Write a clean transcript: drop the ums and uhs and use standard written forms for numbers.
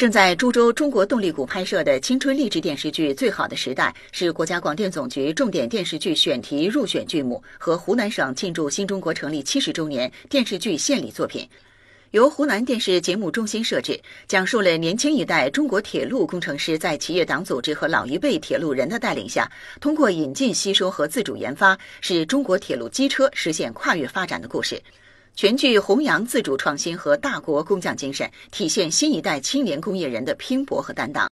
正在株洲中国动力谷拍摄的青春励志电视剧《最好的时代》是国家广电总局重点电视剧选题入选剧目和湖南省庆祝新中国成立70周年电视剧献礼作品。由湖南电视节目中心摄制，讲述了年轻一代中国铁路工程师在企业党组织和老一辈铁路人的带领下，通过引进、吸收和自主研发，使中国铁路机车实现跨越发展的故事。全剧弘扬自主创新和大国工匠精神，体现新一代青年工业人的拼搏和担当。